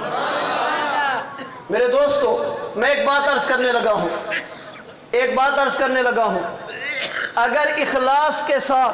میرے دوستو میں ایک بات عرض کرنے لگا ہوں، اگر اخلاص کے ساتھ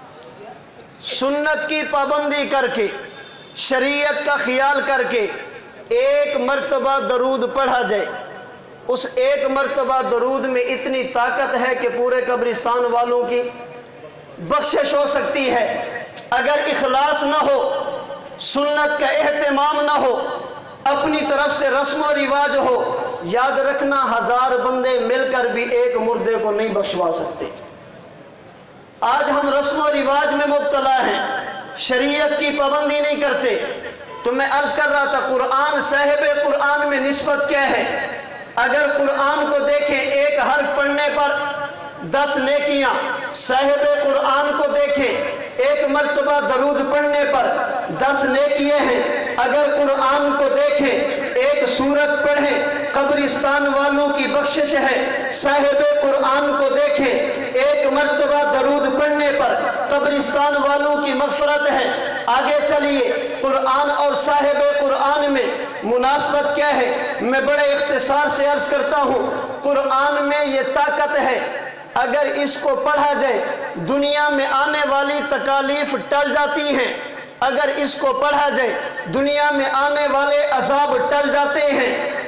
سنت کی پابندی کر کے شریعت کا خیال کر کے ایک مرتبہ درود پڑھا جائے، اس ایک مرتبہ درود میں اتنی طاقت ہے کہ پورے قبرستان والوں کی بخشش ہو سکتی ہے۔ اگر اخلاص نہ ہو، سنت کا اہتمام نہ ہو، اپنی طرف سے رسم و رواج ہو، یاد رکھنا 1000 بندے مل کر بھی ایک مردے کو نہیں بخشوا سکتے۔ آج ہم رسم و رواج میں مبتلا ہیں، شریعت کی پابندی نہیں کرتے۔ تو میں عرض کر رہا تھا قرآن صاحب قرآن میں نسبت کیا ہے؟ اگر قرآن کو دیکھیں ایک حرف پڑھنے پر 10 نیکیاں، صاحب قرآن کو دیکھیں ایک مرتبہ درود پڑھنے پر 10 نیکیاں ہیں۔ اگر قرآن کو دیکھیں ایک سورت پڑھیں قبرستان والوں کی بخشش ہے۔ صاحب قرآن کو دیکھیں ایک مرتبہ درود پڑھنے پر قبرستان والوں کی مغفرت ہے۔ آگے چلیے قرآن اور صاحب قرآن میں مناسبت کیا ہے؟ میں بڑے اختصار سے عرض کرتا ہوں، قرآن میں یہ طاقت ہے، اگر اس کو پڑھا جائے دنیا میں آنے والی تکالیف ٹل جاتی ہیں، اگر اس کو پڑھا جائے دنیا میں آنے والے عذاب ٹل جاتے ہیں،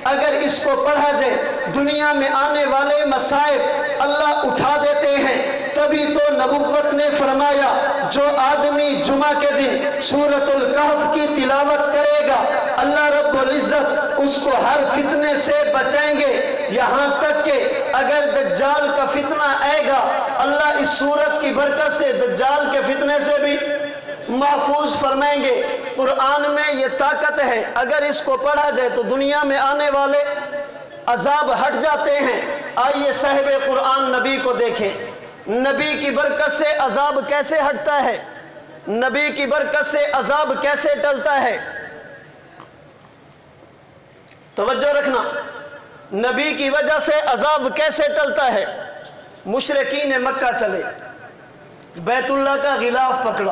اگر اس کو پڑھا جائے دنیا میں آنے والے مصائب اللہ اٹھا دیتے ہیں۔ تبھی تو نبوت نے فرمایا جو آدمی جمعہ کے دن سورۃ الکہف کی تلاوت کرے گا اللہ رب العزت اس کو ہر فتنے سے بچائیں گے، یہاں تک کہ اگر دجال کا فتنہ آئے گا اللہ اس سورت کی برکت سے دجال کے فتنے سے بھی محفوظ فرمائیں گے۔ قرآن میں یہ طاقت ہے، اگر اس کو پڑھا جائے تو دنیا میں آنے والے عذاب ہٹ جاتے ہیں۔ آئیے صاحب قرآن نبی کو دیکھیں، نبی کی برکت سے عذاب کیسے ہٹتا ہے، نبی کی برکت سے عذاب کیسے ٹلتا ہے۔ توجہ رکھنا، نبی کی وجہ سے عذاب کیسے ٹلتا ہے۔ مشرکین مکہ چلے، بیت اللہ کا غلاف پکڑا،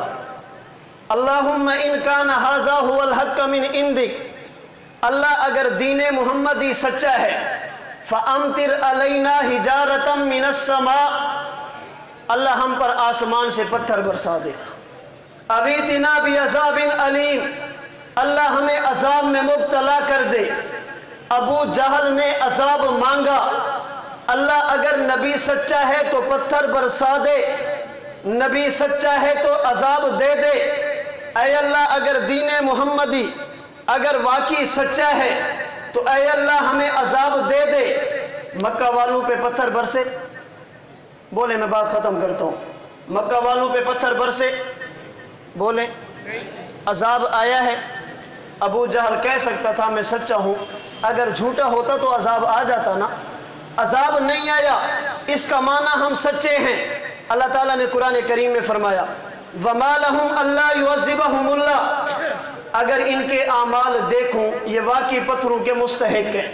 اللہم ان کان ھذا ھو الحق من عندک، اللہ اگر دین محمدی سچا ہے فامطر علینا حجارۃ من السماء، اللہ ہم پر آسمان سے پتھر برسا دے، ابیتنا بعذاب علیم، اللہ ہمیں عذاب میں مبتلا کر دے۔ ابو جہل نے عذاب مانگا، اللہ اگر نبی سچا ہے تو پتھر برسا دے، نبی سچا ہے تو عذاب دے دے۔ اے اللہ اگر دین محمدی اگر واقعی سچا ہے تو اے اللہ ہمیں عذاب دے دے۔ مکہ والوں پہ پتھر برسے، بولے میں بات ختم کرتا ہوں، مکہ والوں پہ پتھر برسے، بولے عذاب آیا ہے۔ ابو جہل کہہ سکتا تھا میں سچا ہوں، اگر جھوٹا ہوتا تو عذاب آ جاتا نا، عذاب نہیں آیا، اس کا معنی ہم سچے ہیں۔ اللہ تعالیٰ نے قرآن کریم میں فرمایا وَمَا لَهُمْ أَلَّا يُعَذِّبَهُمُ اللَّهُ، اگر ان کے اعمال دیکھوں یہ واقعی پتھروں کے مستحق ہیں۔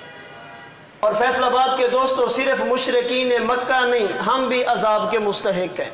اور فیصل آباد کے دوستو صرف مشرکین مکہ نہیں، ہم بھی عذاب کے مستحق ہیں،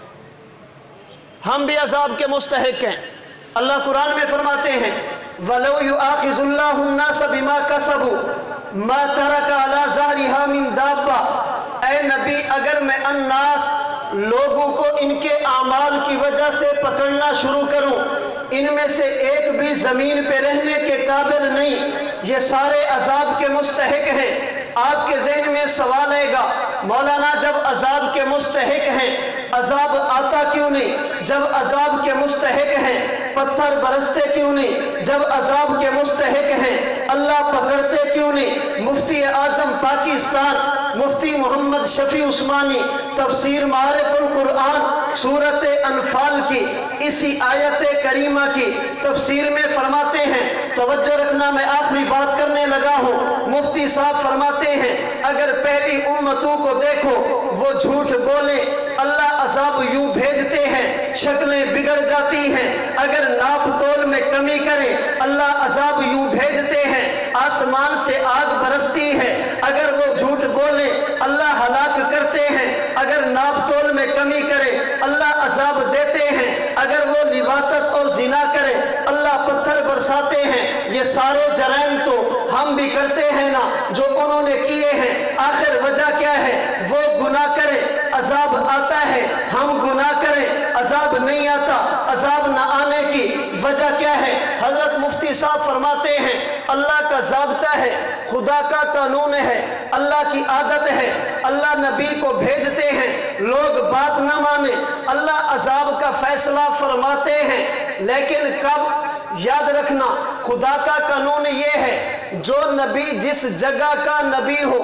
ہم بھی عذاب کے مستحق ہیں۔ اللہ قرآن میں فرماتے ہیں وَلَوْ يُؤَاخِذُ اللَّهُ النَّاسَ بِمَا كَسَبُوا مَا تَرَكَ عَلَى ظَهْرِهَا مِن دَابَّةٍ، اے نبی اگر میں الناس لوگوں کو ان کے اعمال کی وجہ سے پکڑنا شروع کروں، ان میں سے ایک بھی زمین پہ رہنے کے قابل نہیں، یہ سارے عذاب کے مستحق ہیں۔ آپ کے ذہن میں سوال آئے گا مولانا جب عذاب کے مستحق ہیں عذاب آتا کیوں نہیں؟ جب عذاب کے مستحق ہیں پتھر برستے کیوں نہیں؟ جب عذاب کے مستحق ہیں اللہ پکڑتے کیوں نہیں؟ مفتی اعظم پاکستان مفتی محمد شفیع عثمانی تفسیر معارف القرآن سورۃ انفال کی اسی آیت کریمہ کی تفسیر میں فرماتے ہیں، توجہ رکھنا میں آخری بات کرنے لگا ہوں، مفتی صاحب فرماتے ہیں اگر پہلی امتوں کو دیکھو وہ جھوٹ بولے اللہ عذاب یوں بھیجتے ہیں شکلیں بگڑ جاتی ہیں، اگر ناپ تول میں کمی کرے اللہ عذاب یوں بھیجتے ہیں آسمان سے آگ برستی ہے، اگر وہ جھوٹ بولے اللہ ہلاک کرتے ہیں، اگر ناپ تول میں کمی کرے اللہ عذاب دیتے ہیں، اگر وہ لواطت اور زنا کرے اللہ پتھر برساتے ہیں۔ یہ سارے جرائم تو ہم بھی کرتے ہیں نا جو انہوں نے کیے ہیں، آخر وجہ کیا ہے؟ وہ گناہ کرے عذاب آتا ہے، ہم گناہ کریں عذاب نہیں آتا، عذاب نہ آنے کی وجہ کیا ہے؟ حضرت مفتی صاحب فرماتے ہیں اللہ کا ضابطہ ہے، خدا کا قانون ہے، اللہ کی عادت ہے، اللہ نبی کو بھیجتے ہیں لوگ بات نہ مانے اللہ عذاب کا فیصلہ فرماتے ہیں، لیکن کب؟ یاد رکھنا خدا کا قانون یہ ہے جو نبی جس جگہ کا نبی ہو،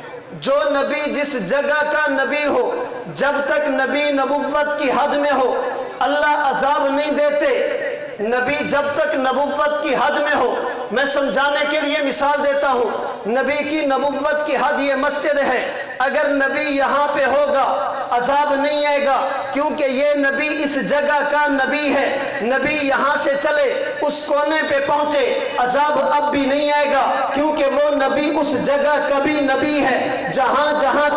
جو نبی جس جگہ کا نبی ہو جب تک نبی نبوت کی حد میں ہو اللہ عذاب نہیں دیتے، نبی جب تک نبوت کی حد میں ہو۔ میں سمجھانے کے لیے مثال دیتا ہوں، نبی کی نبوت کی حد یہ مسجد ہے، اگر نبی یہاں پہ ہوگا عذاب نہیں آئے گا کیونکہ یہ نبی اس جگہ کا نبی ہے، نبی یہاں سے چلے اس کونے پہ پہنچے عذاب اب بھی نہیں آئے گا کیونکہ وہ نبی اس جگہ کا بھی نبی ہے۔ جہاں جہاں تک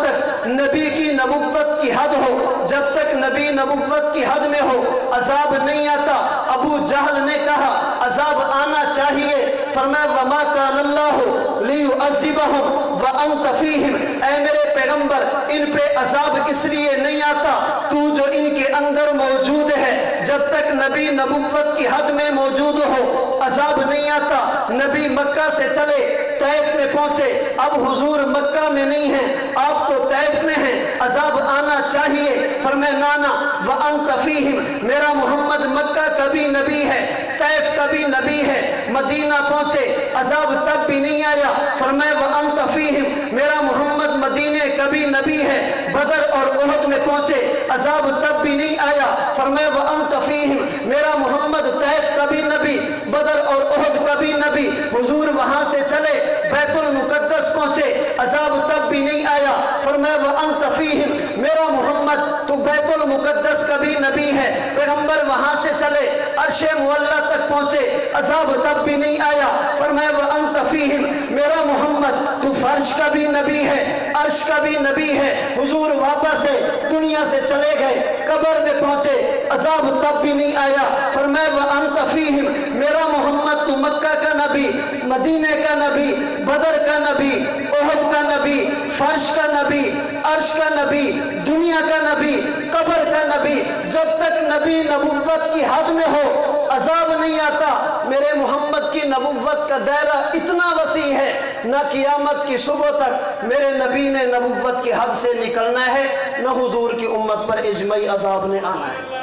نبی کی نبوت کی حد ہو، جب تک نبی نبوت کی حد میں ہو عذاب نہیں آتا۔ ابو جہل نے کہا عذاب آنا چاہیے، فرمایا وما کان اللہ لیعذبہم وانت فیہم، اے میرے پیغمبر ان پہ عذاب اس لیے نہیں آتا تو جو ان کے اندر موجود ہے، جب تک نبی نبوت کی حد میں موجود ہو عذاب نہیں آتا۔ نبی مکہ سے چلے طیف میں پہنچے، اب حضور مکہ میں نہیں ہیں، آپ تو طیف میں ہیں، عذاب آنا چاہیے، فرمایا نانا وانت فیہم، میرا محمد مکہ کا بھی نبی ہے، طیف کا بھی نبی ہے، مدینہ پہنچے عذاب تب بھی نہیں آیا، فرمایا وانت فیہم، میرا محمد مدینہ کا بھی نبی ہے، بدر اور احد میں پہنچے عذاب تب بھی نہیں آیا، فرمایا وانت فیہم، میرا محمد طیف کا بھی نبی، بدر اور احد کا بھی نبی، حضور وہاں سے چلے بیت المقدس پہنچے عذاب تب بھی نہیں آیا، فرمایا وانت فیہم، میرا محمد تو بیت المقدس کا بھی نبی ہے، پیغمبر وہاں سے چلے عرش معلیٰ تک پہنچے عذاب تب بھی نہیں آیا، فرمایا وانت فیہم، میرا محمد تو فرش کا بھی نبی ہے، عرش کا بھی نبی ہے، حضور واپس سے دنیا سے چلے گئے، قبر میں پہنچے عذاب تب بھی نہیں آیا، فرمایا وانت فیہم، میرا محمد تو مکہ کا نبی، مدینہ کا نبی، بدر کا نبی، احد کا نبی، فرش کا نبی، عرش کا نبی، دنیا کا نبی، قبر کا نبی، جب تک نبی نبوت کی حد میں ہو عذاب نہیں آتا۔ میرے محمد کی نبوت کا دائرہ اتنا وسیع ہے، نہ قیامت کی صبح تک میرے نبی نے نبوت کی حد سے نکلنا ہے، نہ حضور کی امت پر اجماعی عذاب نے آنا ہے۔